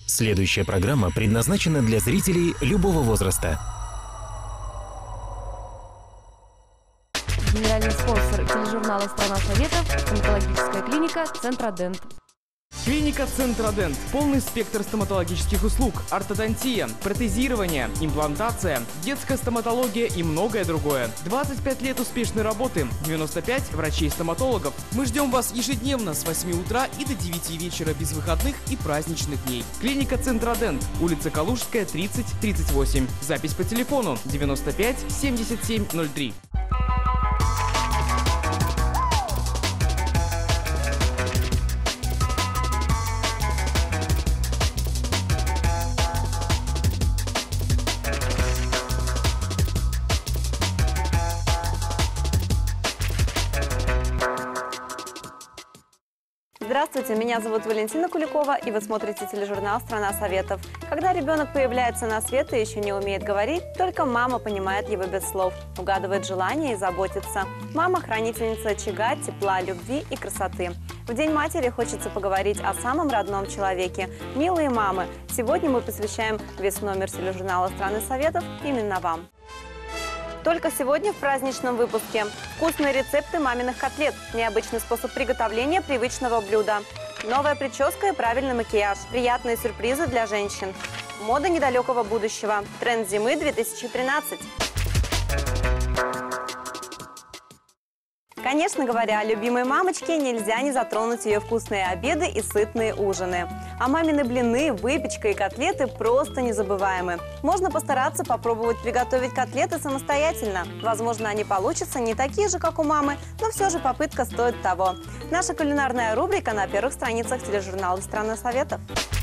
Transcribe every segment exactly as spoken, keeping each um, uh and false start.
Следующая программа предназначена для зрителей любого возраста. Генеральный спонсор тележурнала «Страна Советов» – стоматологическая клиника «Центродент». Клиника «Центродент». Полный спектр стоматологических услуг. Ортодонтия, протезирование, имплантация, детская стоматология и многое другое. двадцать пять лет успешной работы, девяносто пять врачей-стоматологов. Мы ждем вас ежедневно с восьми утра и до девяти вечера без выходных и праздничных дней. Клиника «Центродент», улица Калужская, тридцать тридцать восемь. Запись по телефону девяносто пять семьдесят семь ноль три. Здравствуйте, меня зовут Валентина Куликова, и вы смотрите тележурнал «Страна Советов». Когда ребенок появляется на свет и еще не умеет говорить, только мама понимает его без слов, угадывает желания и заботится. Мама – хранительница очага, тепла, любви и красоты. В День матери хочется поговорить о самом родном человеке. Милые мамы, сегодня мы посвящаем весь номер тележурнала «Страны Советов» именно вам. Только сегодня в праздничном выпуске. Вкусные рецепты маминых котлет, необычный способ приготовления привычного блюда, новая прическа и правильный макияж, приятные сюрпризы для женщин, мода недалекого будущего, тренд зимы две тысячи тринадцать. Конечно говоря, любимой мамочке нельзя не затронуть ее вкусные обеды и сытные ужины. А мамины блины, выпечка и котлеты просто незабываемы. Можно постараться попробовать приготовить котлеты самостоятельно. Возможно, они получатся не такие же, как у мамы, но все же попытка стоит того. Наша кулинарная рубрика на первых страницах тележурнала «Страна Советов».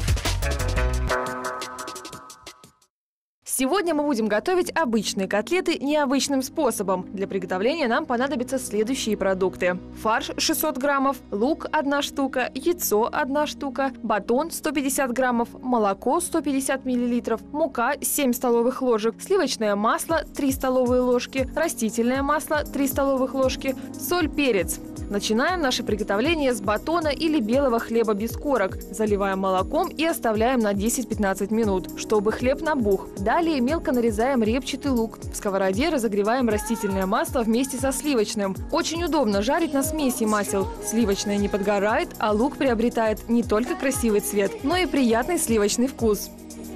Сегодня мы будем готовить обычные котлеты необычным способом. Для приготовления нам понадобятся следующие продукты. Фарш шестьсот граммов, лук одна штука, яйцо одна штука, батон сто пятьдесят граммов, молоко сто пятьдесят миллилитров, мука семь столовых ложек, сливочное масло три столовые ложки, растительное масло три столовых ложки, соль, перец. Начинаем наше приготовление с батона или белого хлеба без корок. Заливаем молоком и оставляем на десять-пятнадцать минут, чтобы хлеб набух. Далее мелко нарезаем репчатый лук. В сковороде разогреваем растительное масло вместе со сливочным. Очень удобно жарить на смеси масел. Сливочное не подгорает, а лук приобретает не только красивый цвет, но и приятный сливочный вкус.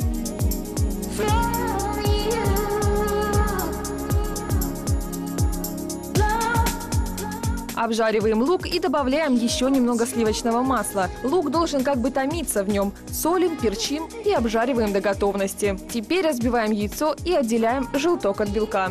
Обжариваем лук и добавляем еще немного сливочного масла. Лук должен как бы томиться в нем. Солим, перчим и обжариваем до готовности. Теперь разбиваем яйцо и отделяем желток от белка.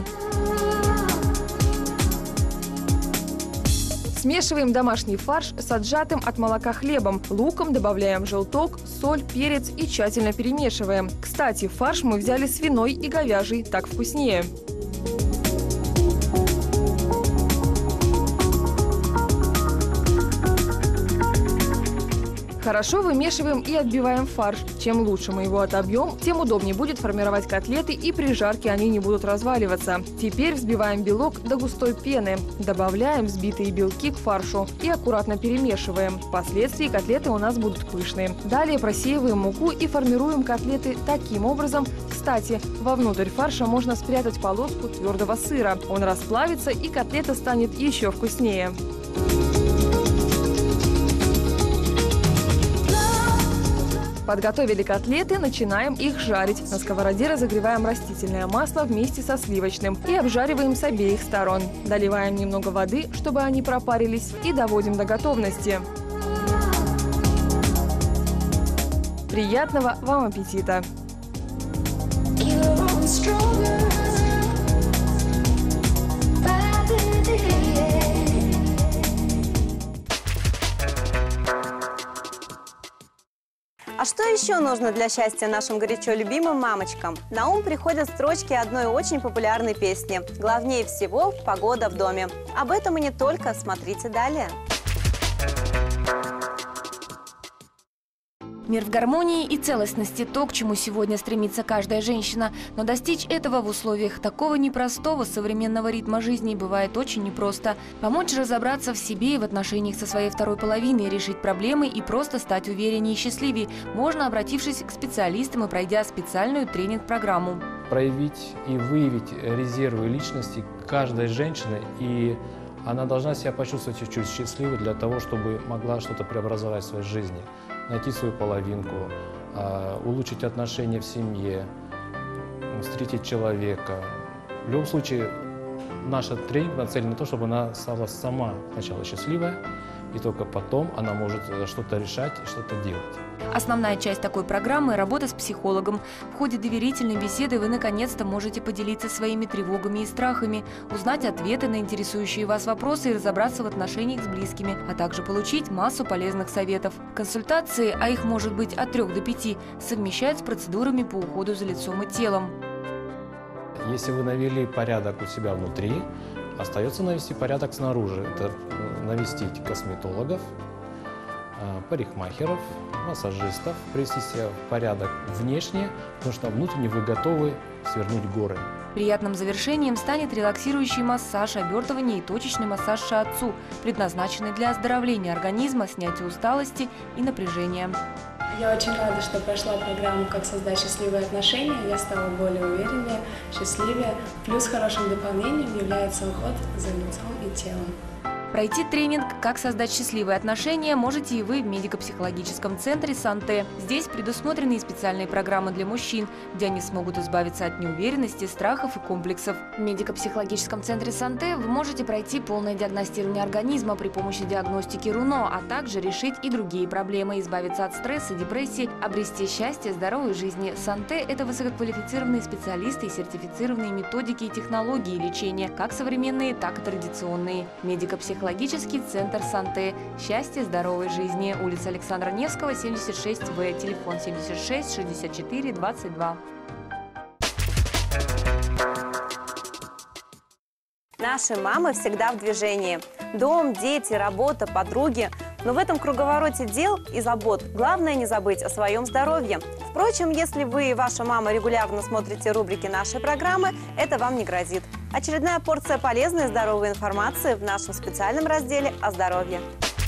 Смешиваем домашний фарш с отжатым от молока хлебом. Луком добавляем желток, соль, перец и тщательно перемешиваем. Кстати, фарш мы взяли свиной и говяжий, так вкуснее. Хорошо вымешиваем и отбиваем фарш. Чем лучше мы его отобьем, тем удобнее будет формировать котлеты, и при жарке они не будут разваливаться. Теперь взбиваем белок до густой пены. Добавляем взбитые белки к фаршу и аккуратно перемешиваем. Впоследствии котлеты у нас будут пышные. Далее просеиваем муку и формируем котлеты таким образом. Кстати, вовнутрь фарша можно спрятать полоску твердого сыра. Он расплавится, и котлета станет еще вкуснее. Подготовили котлеты, начинаем их жарить. На сковороде разогреваем растительное масло вместе со сливочным и обжариваем с обеих сторон. Доливаем немного воды, чтобы они пропарились, и доводим до готовности. Приятного вам аппетита! А что еще нужно для счастья нашим горячо любимым мамочкам? На ум приходят строчки одной очень популярной песни «Главнее всего – погода в доме». Об этом и не только, смотрите далее. Мир в гармонии и целостности – то, к чему сегодня стремится каждая женщина. Но достичь этого в условиях такого непростого современного ритма жизни бывает очень непросто. Помочь разобраться в себе и в отношениях со своей второй половиной, решить проблемы и просто стать увереннее и счастливее можно, обратившись к специалистам и пройдя специальную тренинг-программу. Проявить и выявить резервы личности каждой женщины, и она должна себя почувствовать чуть-чуть счастливой для того, чтобы могла что-то преобразовать в своей жизни. Найти свою половинку, улучшить отношения в семье, встретить человека. В любом случае, наша тренинг нацелена на то, чтобы она стала сама сначала счастливая, и только потом она может что-то решать и что-то делать. Основная часть такой программы – работа с психологом. В ходе доверительной беседы вы наконец-то можете поделиться своими тревогами и страхами, узнать ответы на интересующие вас вопросы и разобраться в отношениях с близкими, а также получить массу полезных советов. Консультации, а их может быть от трёх до пяти, совмещают с процедурами по уходу за лицом и телом. Если вы навели порядок у себя внутри, остается навести порядок снаружи. Это навестить косметологов, парикмахеров, массажистов, привести себя в порядок внешне, потому что внутренне вы готовы свернуть горы. Приятным завершением станет релаксирующий массаж, обертывание и точечный массаж шиатсу, предназначенный для оздоровления организма, снятия усталости и напряжения. Я очень рада, что прошла программу «Как создать счастливые отношения». Я стала более увереннее, счастливее. Плюс хорошим дополнением является уход за лицом и телом. Пройти тренинг «Как создать счастливые отношения» можете и вы в медико-психологическом центре «Санте». Здесь предусмотрены и специальные программы для мужчин, где они смогут избавиться от неуверенности, страхов и комплексов. В медико-психологическом центре «Санте» вы можете пройти полное диагностирование организма при помощи диагностики РУНО, а также решить и другие проблемы, избавиться от стресса, депрессии, обрести счастье, здоровой жизни. «Санте» – это высококвалифицированные специалисты и сертифицированные методики и технологии лечения, как современные, так и традиционные. Медико-психологический Психологический центр «Санте». Счастье здоровой жизни. Улица Александра Невского, семьдесят шесть В. Телефон семьдесят шесть шестьдесят четыре двадцать два. Наши мамы всегда в движении. Дом, дети, работа, подруги. Но в этом круговороте дел и забот главное не забыть о своем здоровье. Впрочем, если вы и ваша мама регулярно смотрите рубрики нашей программы, это вам не грозит. Очередная порция полезной и здоровой информации в нашем специальном разделе о здоровье.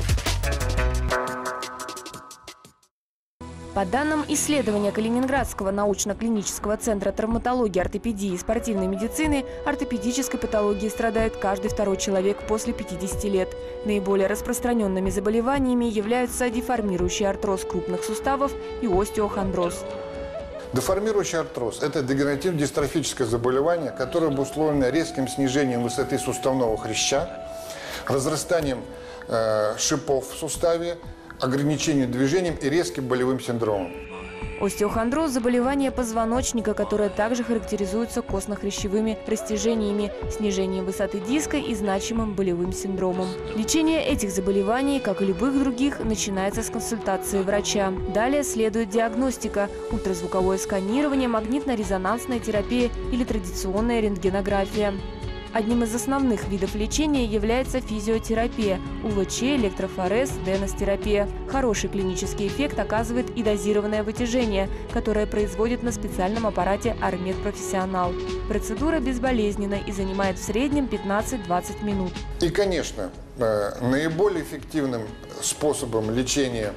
По данным исследования Калининградского научно-клинического центра травматологии, ортопедии и спортивной медицины, ортопедической патологией страдает каждый второй человек после пятидесяти лет. Наиболее распространенными заболеваниями являются деформирующий артроз крупных суставов и остеохондроз. Деформирующий артроз – это дегенеративно-дистрофическое заболевание, которое обусловлено резким снижением высоты суставного хряща, разрастанием э, шипов в суставе, ограничением движением и резким болевым синдромом. Остеохондроз – заболевание позвоночника, которое также характеризуется костно-хрящевыми растяжениями, снижением высоты диска и значимым болевым синдромом. Лечение этих заболеваний, как и любых других, начинается с консультации врача. Далее следует диагностика – ультразвуковое сканирование, магнитно-резонансная терапия или традиционная рентгенография. Одним из основных видов лечения является физиотерапия, УВЧ, электрофорез, ДНС-терапия. Хороший клинический эффект оказывает и дозированное вытяжение, которое производит на специальном аппарате Армед Профессионал. Процедура безболезненна и занимает в среднем пятнадцать-двадцать минут. И, конечно, наиболее эффективным способом лечения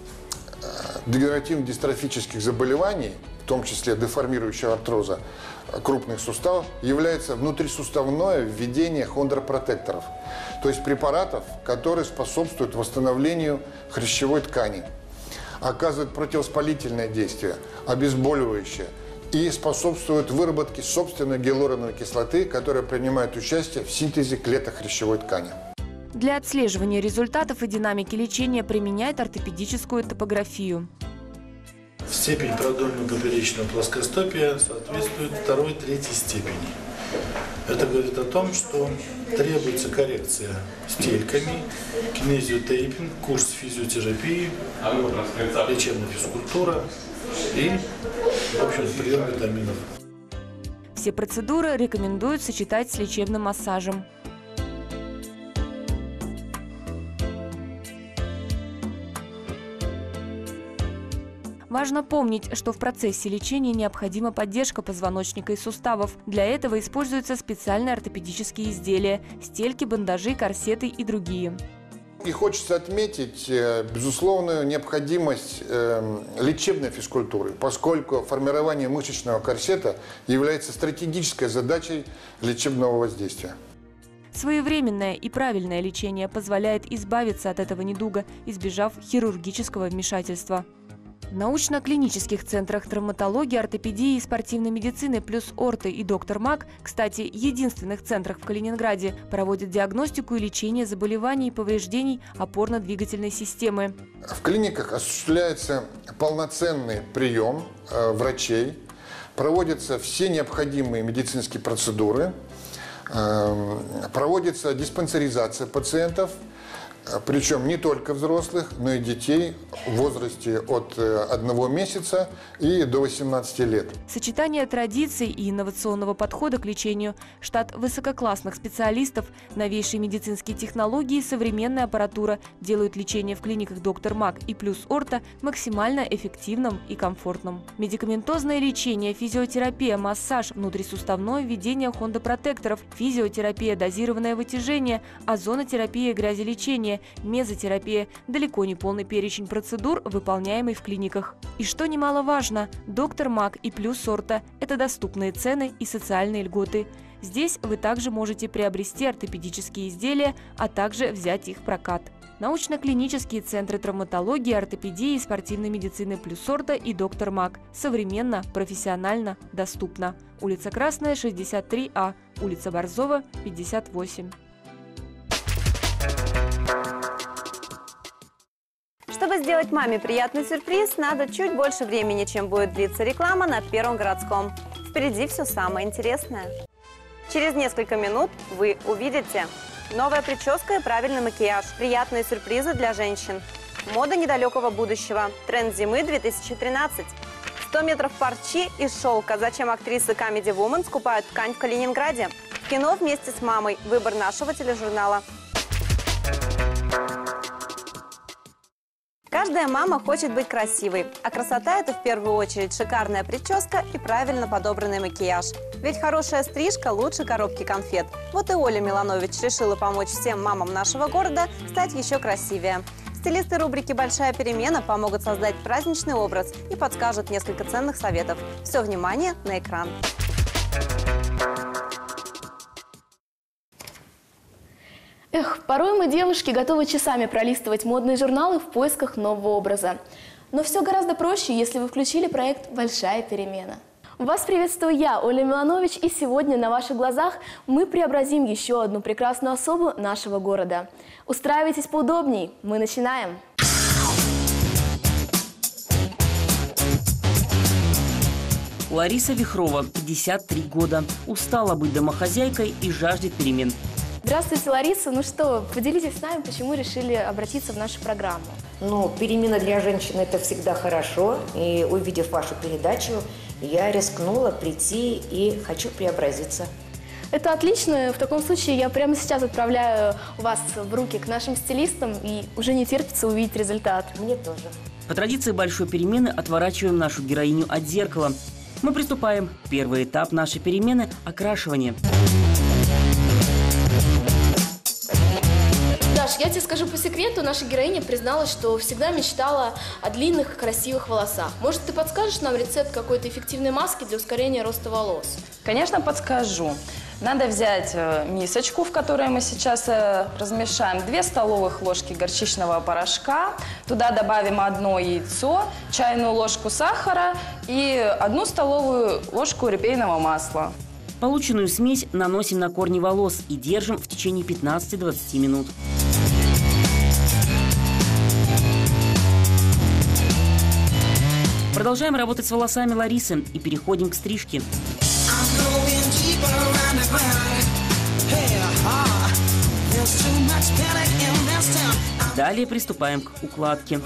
дегенеративно-дистрофических заболеваний, в том числе деформирующего артроза крупных суставов, является внутрисуставное введение хондропротекторов, то есть препаратов, которые способствуют восстановлению хрящевой ткани, оказывают противовоспалительное действие, обезболивающее и способствуют выработке собственной гиалуроновой кислоты, которая принимает участие в синтезе клеток хрящевой ткани. Для отслеживания результатов и динамики лечения применяют ортопедическую топографию. Степень продольно-поперечного плоскостопия соответствует второй-третьей степени. Это говорит о том, что требуется коррекция стельками, кинезиотейпинг, курс физиотерапии, лечебная физкультура и, в общем, прием витаминов. Все процедуры рекомендуют сочетать с лечебным массажем. Важно помнить, что в процессе лечения необходима поддержка позвоночника и суставов. Для этого используются специальные ортопедические изделия – стельки, бандажи, корсеты и другие. И хочется отметить безусловную необходимость лечебной физкультуры, поскольку формирование мышечного корсета является стратегической задачей лечебного воздействия. Своевременное и правильное лечение позволяет избавиться от этого недуга, избежав хирургического вмешательства. В научно-клинических центрах травматологии, ортопедии и спортивной медицины плюс Орто и Доктор Мак, кстати, единственных центрах в Калининграде, проводят диагностику и лечение заболеваний и повреждений опорно-двигательной системы. В клиниках осуществляется полноценный прием э, врачей, проводятся все необходимые медицинские процедуры, э, проводится диспансеризация пациентов, причем не только взрослых, но и детей в возрасте от одного месяца и до восемнадцати лет. Сочетание традиций и инновационного подхода к лечению, штат высококлассных специалистов, новейшие медицинские технологии и современная аппаратура делают лечение в клиниках Доктор Мак и плюс Орто максимально эффективным и комфортным. Медикаментозное лечение, физиотерапия, массаж, внутрисуставное введение хондопротекторов, физиотерапия, дозированное вытяжение, озонотерапия, грязелечение, мезотерапия – далеко не полный перечень процедур, выполняемый в клиниках. И что немаловажно, Доктор Мак и плюс Орто – это доступные цены и социальные льготы. Здесь вы также можете приобрести ортопедические изделия, а также взять их в прокат. Научно-клинические центры травматологии, ортопедии и спортивной медицины плюс Орто и Доктор Мак. Современно, профессионально, доступно. Улица Красная, шестьдесят три А, улица Борзова, пятьдесят восемь. Чтобы сделать маме приятный сюрприз, надо чуть больше времени, чем будет длиться реклама на Первом городском. Впереди все самое интересное. Через несколько минут вы увидите новая прическа и правильный макияж, приятные сюрпризы для женщин, мода недалекого будущего, тренд зимы две тысячи тринадцать, сто метров парчи и шелка, зачем актрисы Comedy Woman скупают ткань в Калининграде, в кино вместе с мамой, выбор нашего тележурнала. Каждая мама хочет быть красивой, а красота – это в первую очередь шикарная прическа и правильно подобранный макияж. Ведь хорошая стрижка лучше коробки конфет. Вот и Оля Миланович решила помочь всем мамам нашего города стать еще красивее. Стилисты рубрики «Большая перемена» помогут создать праздничный образ и подскажут несколько ценных советов. Все внимание на экран. Эх, порой мы, девушки, готовы часами пролистывать модные журналы в поисках нового образа. Но все гораздо проще, если вы включили проект «Большая перемена». Вас приветствую я, Оля Миланович, и сегодня на ваших глазах мы преобразим еще одну прекрасную особу нашего города. Устраивайтесь поудобней, мы начинаем! Лариса Вихрова, пятьдесят три года, устала быть домохозяйкой и жаждет перемен. Здравствуйте, Лариса. Ну что, поделитесь с нами, почему решили обратиться в нашу программу? Ну, перемена для женщины – это всегда хорошо. И увидев вашу передачу, я рискнула прийти и хочу преобразиться. Это отлично. В таком случае я прямо сейчас отправляю вас в руки к нашим стилистам и уже не терпится увидеть результат. Мне тоже. По традиции большой перемены отворачиваем нашу героиню от зеркала. Мы приступаем. Первый этап нашей перемены – окрашивание. Даш, я тебе скажу по секрету, наша героиня призналась, что всегда мечтала о длинных красивых волосах. Может, ты подскажешь нам рецепт какой-то эффективной маски для ускорения роста волос? Конечно, подскажу. Надо взять мисочку, в которой мы сейчас размешаем две столовых ложки горчичного порошка. Туда добавим одно яйцо, чайную ложку сахара и одну столовую ложку репейного масла. Полученную смесь наносим на корни волос и держим в течение пятнадцати-двадцати минут. Продолжаем работать с волосами Ларисы и переходим к стрижке. Далее приступаем к укладке.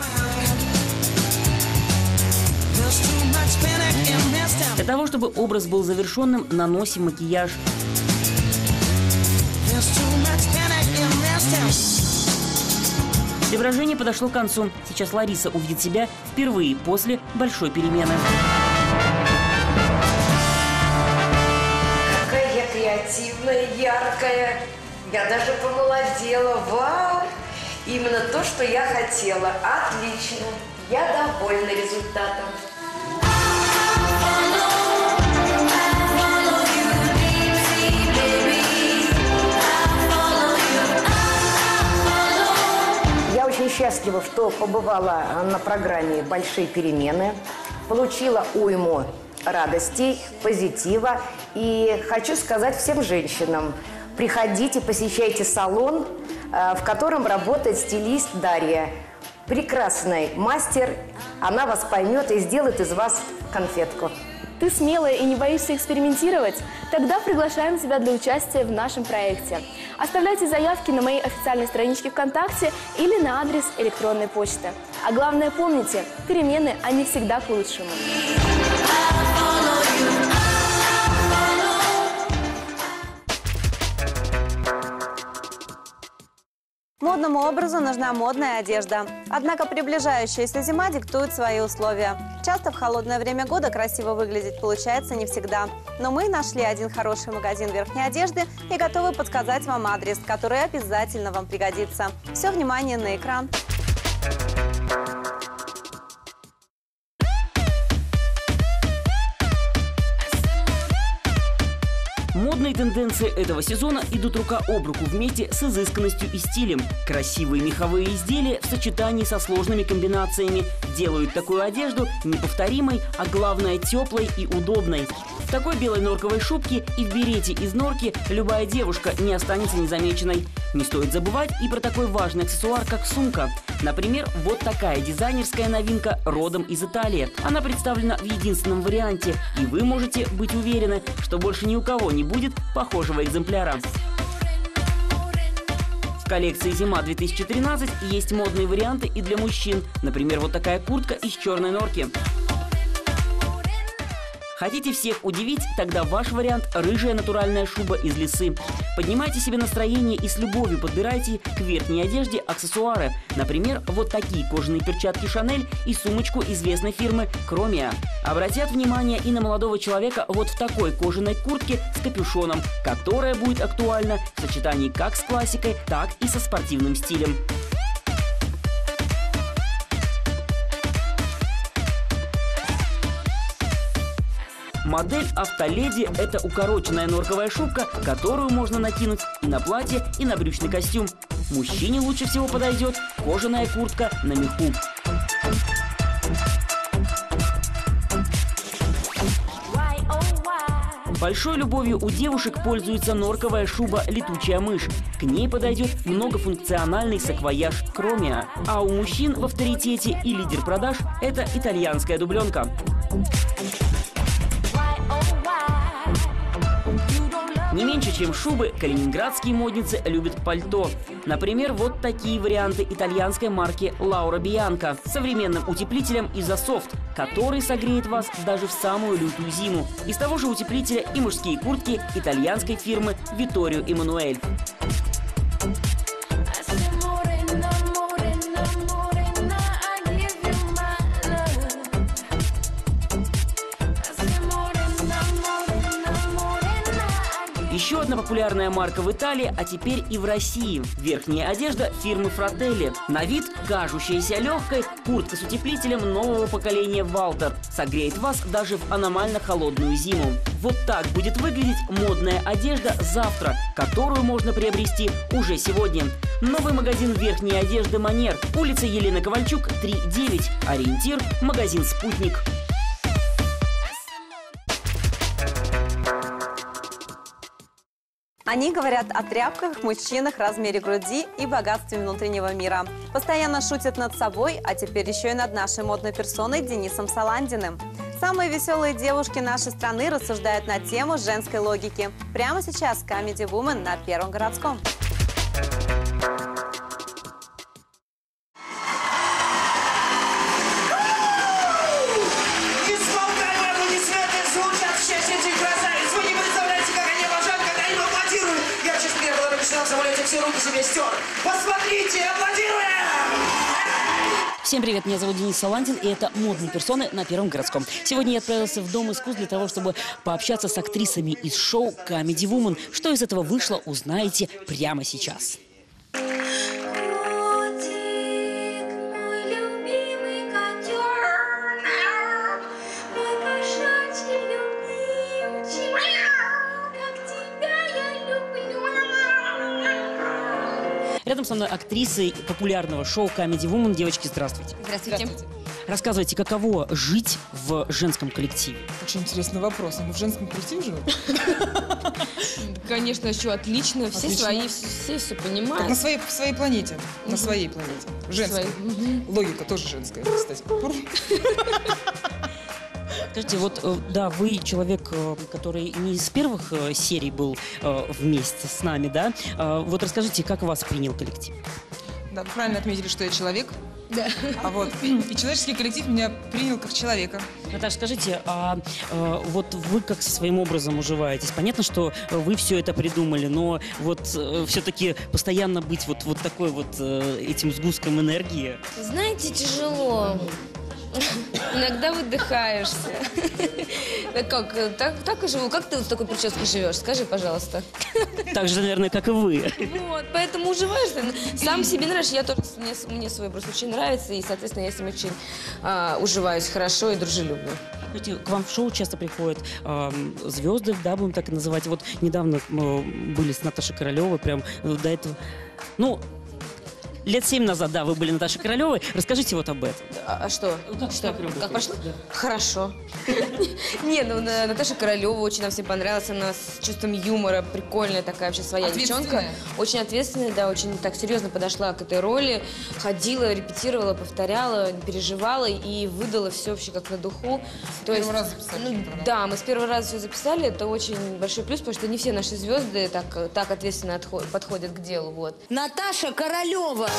Для того, чтобы образ был завершенным, наносим макияж. Преображение подошло к концу. Сейчас Лариса увидит себя впервые после большой перемены. Какая я креативная, яркая. Я даже помолодела. Вау! Именно то, что я хотела. Отлично. Я довольна результатом. Я очень счастлива, что побывала на программе «Большие перемены», получила уйму радости, позитива. И хочу сказать всем женщинам, приходите, посещайте салон, в котором работает стилист Дарья. Прекрасный мастер, она вас поймет и сделает из вас конфетку. Ты смелая и не боишься экспериментировать? Тогда приглашаем тебя для участия в нашем проекте. Оставляйте заявки на моей официальной страничке ВКонтакте или на адрес электронной почты. А главное, помните, перемены, они всегда к лучшему. Модному образу нужна модная одежда. Однако приближающаяся зима диктует свои условия. Часто в холодное время года красиво выглядеть получается не всегда. Но мы нашли один хороший магазин верхней одежды и готовы подсказать вам адрес, который обязательно вам пригодится. Все внимание на экран. Модные тенденции этого сезона идут рука об руку вместе с изысканностью и стилем. Красивые меховые изделия в сочетании со сложными комбинациями делают такую одежду неповторимой, а главное теплой и удобной. В такой белой норковой шубке и в берете из норки любая девушка не останется незамеченной. Не стоит забывать и про такой важный аксессуар, как сумка. Например, вот такая дизайнерская новинка родом из Италии. Она представлена в единственном варианте, и вы можете быть уверены, что больше ни у кого не будет похожего экземпляра. В коллекции «Зима две тысячи тринадцать» есть модные варианты и для мужчин. Например, вот такая куртка из черной норки. Хотите всех удивить? Тогда ваш вариант – рыжая натуральная шуба из лисы. Поднимайте себе настроение и с любовью подбирайте к верхней одежде аксессуары. Например, вот такие кожаные перчатки «Шанель» и сумочку известной фирмы «Кромия». Обратят внимание и на молодого человека вот в такой кожаной куртке с капюшоном, которая будет актуальна в сочетании как с классикой, так и со спортивным стилем. Модель «Автоледи» – это укороченная норковая шубка, которую можно накинуть и на платье, и на брючный костюм. Мужчине лучше всего подойдет кожаная куртка на меху. Большой любовью у девушек пользуется норковая шуба «Летучая мышь». К ней подойдет многофункциональный саквояж «Кромия». А у мужчин в авторитете и лидер продаж – это итальянская дубленка. Не меньше, чем шубы, калининградские модницы любят пальто. Например, вот такие варианты итальянской марки Laura Bianca с современным утеплителем Изософт, который согреет вас даже в самую лютую зиму. Из того же утеплителя и мужские куртки итальянской фирмы Vittorio Emanuele. Еще одна популярная марка в Италии, а теперь и в России. Верхняя одежда фирмы Fratelli. На вид кажущаяся легкой, куртка с утеплителем нового поколения Walter. Согреет вас даже в аномально холодную зиму. Вот так будет выглядеть модная одежда завтра, которую можно приобрести уже сегодня. Новый магазин верхней одежды «Манер». Улица Елены Ковальчук, три девять. Ориентир – магазин «Спутник». Они говорят о тряпках, мужчинах, размере груди и богатстве внутреннего мира. Постоянно шутят над собой, а теперь еще и над нашей модной персоной Денисом Саландиным. Самые веселые девушки нашей страны рассуждают на тему женской логики. Прямо сейчас Comedy Woman на Первом городском. самолете все руки себе стер. Посмотрите, аплодируем! Всем привет, меня зовут Денис Саландин, и это «Модные персоны» на Первом городском. Сегодня я отправился в Дом искусств для того, чтобы пообщаться с актрисами из шоу Comedy Woman. Что из этого вышло, узнаете прямо сейчас. Рядом со мной актрисы популярного шоу Comedy Woman. Девочки, здравствуйте. Здравствуйте. Здравствуйте. Рассказывайте, каково жить в женском коллективе? Очень интересный вопрос. А мы в женском коллективе живем? Конечно, еще отлично. Все свои, все все понимают. Как на своей, в своей планете. На своей планете. Женской. Логика тоже женская, кстати. Скажите, вот, да, вы человек, который не из первых серий был вместе с нами, да? Вот расскажите, как вас принял коллектив? Да, вы правильно отметили, что я человек. Да. А вот и человеческий коллектив меня принял как человека. Наташа, скажите, а, а вот вы как со своим образом уживаетесь? Понятно, что вы все это придумали, но вот все-таки постоянно быть вот, вот такой вот этим сгустком энергии. Знаете, тяжело. Иногда выдыхаешься. Как, так, так и живу. Как ты с такой прической живешь? Скажи, пожалуйста. Так же, наверное, как и вы. Вот, поэтому уживаешься. Сам себе нравишься. Я тоже, мне, мне свой образ очень нравится. И, соответственно, я с ним очень а, уживаюсь хорошо и дружелюбно. Знаете, к вам в шоу часто приходят э, звезды, да, будем так и называть. Вот недавно мы были с Наташей Королевой, прям до этого. Ну, лет семь назад, да, вы были Наташей Королевой. Расскажите вот об этом. А, а что? Как, что? Как прошло? Да. Хорошо. Не, ну Наташа Королева очень нам всем понравилась. Она с чувством юмора, прикольная такая вообще своя девчонка. Очень ответственная, да, очень так серьезно подошла к этой роли. Ходила, репетировала, повторяла, переживала и выдала все вообще как на духу. С первого раза записали? Да, мы с первого раза все записали. Это очень большой плюс, потому что не все наши звезды так, так ответственно подходят к делу. Вот. Наташа Королева!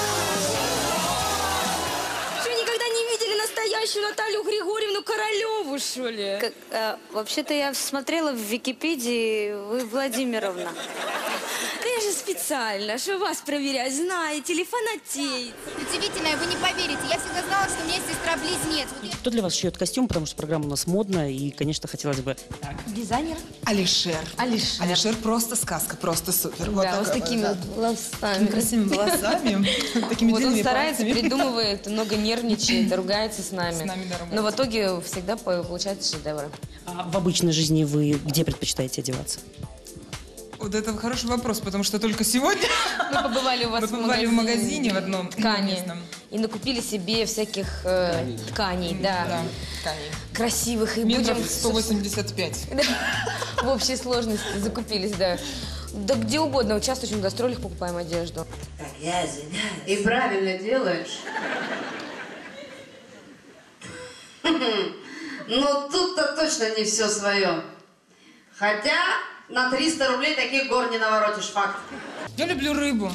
Что, никогда не видели настоящую Наталью Григорьевну Королеву, что ли? А, вообще-то я смотрела в Википедии, вы Владимировна. Да я же специально, что вас проверять, знаете ли, фанатеете. Удивительно, вы не поверите, я всегда знала, что у меня есть сестра-близнец. Кто для вас шьет костюм, потому что программа у нас модная, и, конечно, хотелось бы... Так. Дизайнер? Алишер. Алишер. Алишер просто сказка, просто супер. Да, вот, вот с такими вот волосами. Такими красивыми волосами. Такими вот он старается, пальцами. Придумывает, много нервничает, ругается с нами. С нами, да, но в итоге всегда получается шедевры. А в обычной жизни вы где предпочитаете одеваться? Вот это хороший вопрос, потому что только сегодня мы побывали у вас мы в, побывали магазине, в магазине в одном ткани местном. И накупили себе всяких э, тканей, тканей, да, да тканей. Красивых. И метров будем... сто восемьдесят пять. В общей сложности закупились, да. Да где угодно, участвуем в гастролях, покупаем одежду. Так, я извиняюсь. И правильно делаешь. Ну, тут-то точно не все свое. Хотя на триста рублей таких гор не наворотишь, факт. Я люблю рыбу.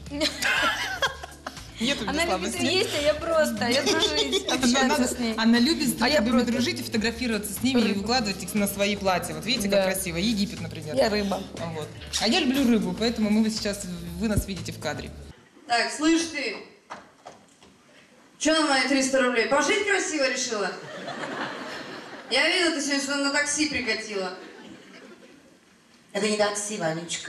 Нет у меня она слабости. Любит есть, а я просто, я дружить, общаться с ней. Она любит с а рыбами просто... дружить и фотографироваться с ними рыбу. И выкладывать их на свои платья. Вот видите, да. как красиво. Египет, например. Я рыба. Вот. А я люблю рыбу, поэтому мы сейчас, вы нас видите в кадре. Так, слышь ты, что на мои триста рублей? Пожить красиво решила? Я видела, ты сегодня что-то на такси прикатила. Это не такси, Ванечка.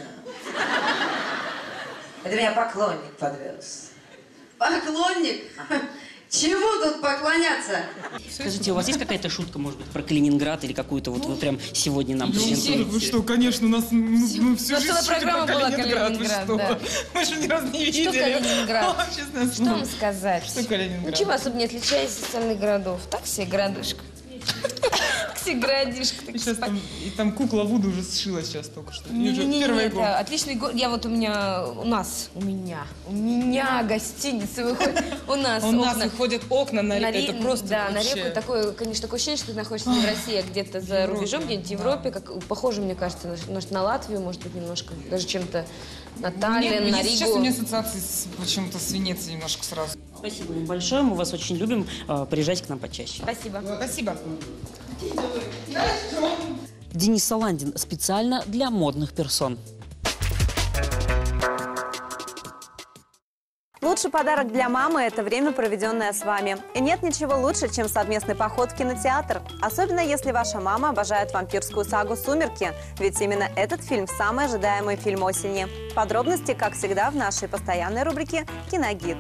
Это меня поклонник подвез. Поклонник? Чему тут поклоняться? Скажите, у вас есть какая-то шутка, может быть, про Калининград или какую-то вот вы прям сегодня нам презентуете? Вы что, конечно, у нас мы всю жизнь шутим программа про была Калининград. Калининград, Вы что? да. Мы же ни разу не видели. Что Калининград? О, честное Что слово. вам сказать? Что Калининград? Ничего особо не отличается от остальных городов. Так все городышко. Все городишко. Сейчас там, и там кукла Вуду уже сшила сейчас только что. Не, не, не, Первый не, это отличный город. Я вот у меня, у нас, у меня, у меня гостиница выходит. У нас У нас выходят окна на реку. Это просто Да, на вообще... реку. Такое, конечно, такое ощущение, что ты находишься не в России, а где-то за рубежом, где-нибудь в Европе. Как, похоже, мне кажется, на, на Латвию, может быть, немножко. Даже чем-то на Таллин, на Ригу. Сейчас у меня ассоциации с, почему-то с Венецией немножко сразу. Спасибо вам большое, мы вас очень любим. Приезжайте к нам почаще. Спасибо. Спасибо. Денис Саландин специально для модных персон. Лучший подарок для мамы – это время, проведенное с вами. И нет ничего лучше, чем совместный поход в кинотеатр. Особенно, если ваша мама обожает вампирскую сагу «Сумерки». Ведь именно этот фильм – самый ожидаемый фильм осени. Подробности, как всегда, в нашей постоянной рубрике «Киногид».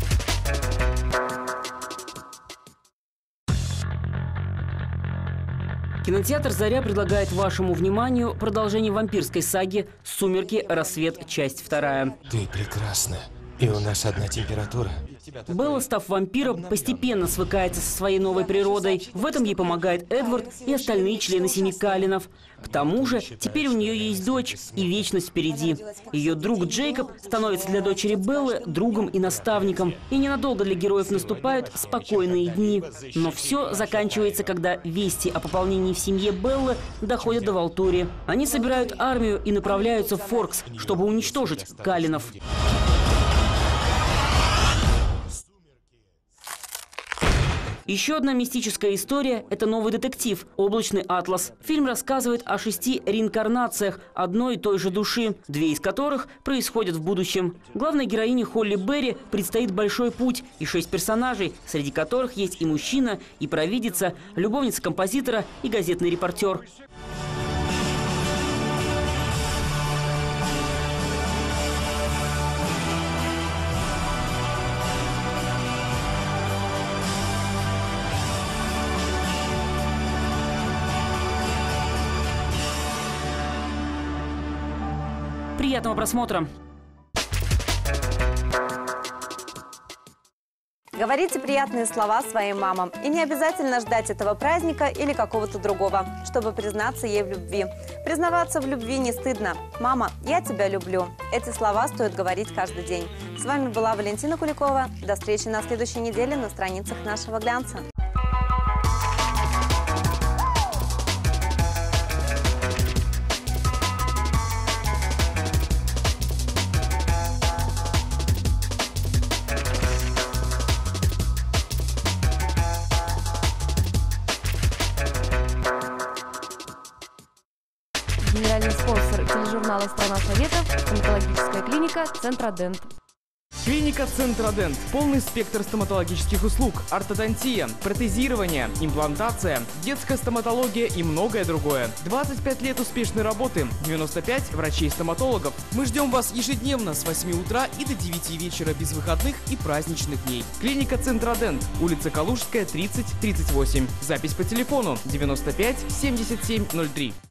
Кинотеатр «Заря» предлагает вашему вниманию продолжение вампирской саги «Сумерки. Рассвет. Часть вторая». Ты прекрасна. И у нас одна температура. Белла, став вампиром, постепенно свыкается со своей новой природой. В этом ей помогает Эдвард и остальные члены семьи Каллинов. К тому же, теперь у нее есть дочь и вечность впереди. Ее друг Джейкоб становится для дочери Беллы другом и наставником. И ненадолго для героев наступают спокойные дни. Но все заканчивается, когда вести о пополнении в семье Беллы доходят до Валтури. Они собирают армию и направляются в Форкс, чтобы уничтожить Каллинов. Еще одна мистическая история – это новый детектив «Облачный атлас». Фильм рассказывает о шести реинкарнациях одной и той же души, две из которых происходят в будущем. Главной героине Холли Берри предстоит большой путь и шесть персонажей, среди которых есть и мужчина, и провидица, любовница композитора и газетный репортер. Приятного просмотра! Говорите приятные слова своим мамам. И не обязательно ждать этого праздника или какого-то другого, чтобы признаться ей в любви. Признаваться в любви не стыдно. «Мама, я тебя люблю». Эти слова стоит говорить каждый день. С вами была Валентина Куликова. До встречи на следующей неделе на страницах нашего глянца. Генеральный спонсор тележурнала «Страна Советов», стоматологическая клиника «Центродент». Клиника «Центродент». Полный спектр стоматологических услуг. Ортодонтия, протезирование, имплантация, детская стоматология и многое другое. двадцать пять лет успешной работы, девяносто пять врачей-стоматологов. Мы ждем вас ежедневно с восьми утра и до девяти вечера без выходных и праздничных дней. Клиника «Центродент», улица Калужская, тридцать тридцать восемь. Запись по телефону девяносто пять семьдесят семь ноль три.